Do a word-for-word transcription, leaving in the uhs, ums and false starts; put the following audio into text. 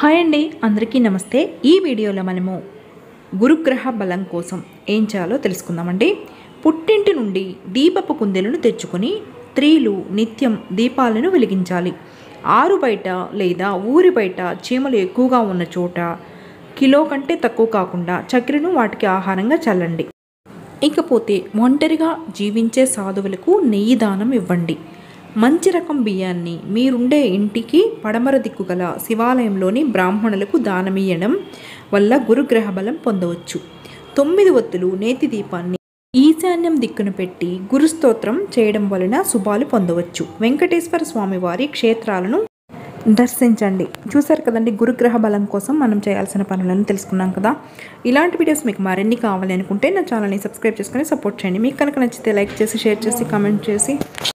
Hi అండి, అందరికీ నమస్తే. ఈ వీడియోలో మనము గురుగ్రహ బలం కోసం ఏం చేయాలో తెలుసుకుందామండి. పుట్టింటి నుండి దీపపు కుందెలను తెచ్చుకొని స్త్రీలు నిత్యం దీపాలను వెలిగించాలి. ఆరు బయట లేదా ఊరి బయట చీమలు ఎక్కువగా ఉన్న చోట కిలో కంటే తక్కువ కాకుండా చక్కెరను వాటికి ఆహారంగా చల్లండి. ఇకపోతే ఒంటరిగా జీవించే సాధువులకు నెయ్యి దానం ఇవ్వండి. మంచి రకం బియ్యాన్ని మీరుండే ఇంటికి పడమర దిక్కు గల శివాలయంలోని బ్రాహ్మణులకు దానమియ్యడం వల్ల గురుగ్రహ బలం పొందవచ్చు. తొమ్మిది ఒత్తులు నేతి దీపాన్ని ఈశాన్యం దిక్కును పెట్టి గురుస్తోత్రం చేయడం వలన శుభాలు పొందవచ్చు. వెంకటేశ్వర స్వామి వారి క్షేత్రాలను దర్శించండి. చూసారు కదండి, గురుగ్రహ బలం కోసం మనం చేయాల్సిన పనులను తెలుసుకున్నాం కదా. ఇలాంటి వీడియోస్ మీకు మరిన్ని కావాలి అనుకుంటే నా ఛానల్ని సబ్స్క్రైబ్ చేసుకొని సపోర్ట్ చేయండి. మీకు కనుక నచ్చితే లైక్ చేసి, షేర్ చేసి, కామెంట్ చేసి